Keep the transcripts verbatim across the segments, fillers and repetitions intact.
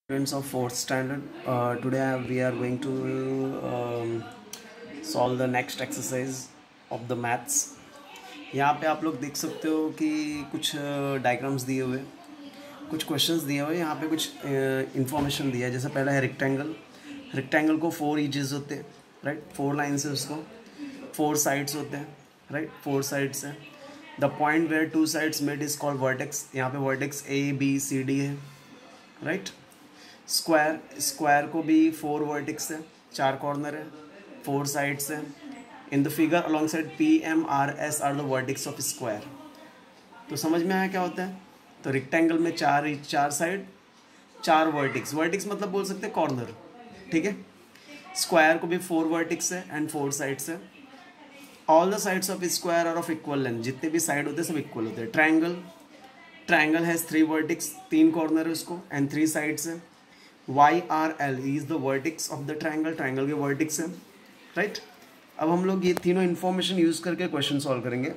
Students of fourth standard, uh, today we are going to um, solve the next exercise of the maths. यहाँ पे आप लोग देख सकते हो कि कुछ डायग्राम्स दिए हुए, कुछ क्वेश्चंस दिए हुए, यहाँ पे कुछ इंफॉर्मेशन दिया है. जैसे पहला है रेक्टेंगल. रेक्टेंगल को फोर एजेस होते हैं, राइट. फोर लाइन्स है उसको, फोर साइड्स होते हैं, राइट. फोर साइड्स है. The point where two sides meet is called vertex. यहाँ पे vertex A B C D है, राइट. स्क्वायर, स्क्वायर को भी फोर वर्टिक्स है, चार कॉर्नर है, फोर साइड्स है. In the figure along side P M R S are the vertices of square. तो समझ में आया क्या होता है. तो रेक्टेंगल में चार चार साइड, चार वर्टिक्स. वर्टिक्स मतलब बोल सकते हैं कॉर्नर, ठीक है. स्क्वायर को भी फोर वर्टिक्स है एंड फोर साइड्स है. All the sides of square are of equal length. जितने भी साइड होते हैं सब इक्वल होते हैं. Triangle, triangle has three vertices, तीन कॉर्नर है उसको एंड थ्री साइड्स है. Y R L is the vertices of the triangle. Triangle के वर्टिक्स है, राइट. अब हम लोग ये तीनों इन्फॉर्मेशन यूज करके क्वेश्चन सॉल्व करेंगे.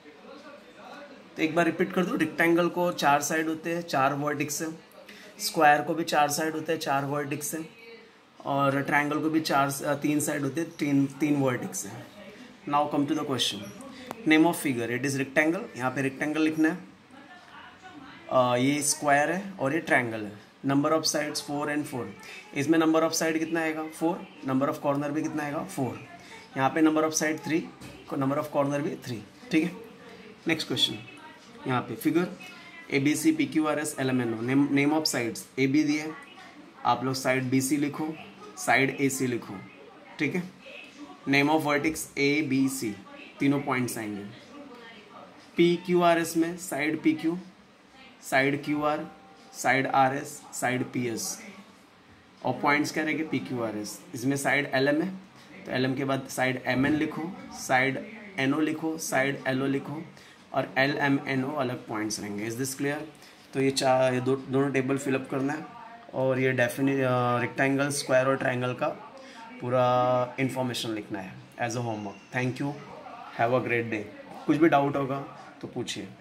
तो एक बार रिपीट कर दो. रेक्टेंगल को चार साइड होते हैं, चार वर्टिक्स है. स्क्वायर को भी चार साइड होते हैं, चार वर्टिक्स है. और ट्रायंगल को भी चार तीन साइड होते हैं, तीन तीन वर्टिक्स है. Now come to the question. Name of figure. It is rectangle. यहाँ पे रेक्टेंगल लिखना है. uh, ये स्क्वायर है और ये ट्रायंगल है. Number of sides four and four. इसमें नंबर ऑफ साइड कितना आएगा, फोर. नंबर ऑफ कॉर्नर भी कितना आएगा, फोर. यहाँ पे number of side three, number of corner भी थ्री, ठीक है. Next question. यहाँ पे figure A B C P Q R S L M N O. Name name of sides. A B दिए, आप लोग साइड बी सी लिखो, side ए सी लिखो, ठीक है. Name of vertices A B C, तीनों पॉइंट्स आएंगे. पी क्यू आर एस में side P Q, side Q R, side R S, side P S. और पॉइंट्स क्या रहेंगे, पी क्यू आर एस. इसमें साइड एल एम है, तो L M के बाद साइड एम एन लिखो, साइड एन ओ लिखो, साइड एल ओ लिखो, और एल एम एन ओ अलग पॉइंट्स रहेंगे. Is this clear. तो ये चार ये दो दोनों टेबल फिलअप करना है और ये डेफिनेट रेक्टेंगल, स्क्वायर और ट्रायंगल का पूरा इन्फॉर्मेशन लिखना है as a homework. Thank you. Have a great day. कुछ भी डाउट होगा तो पूछिए.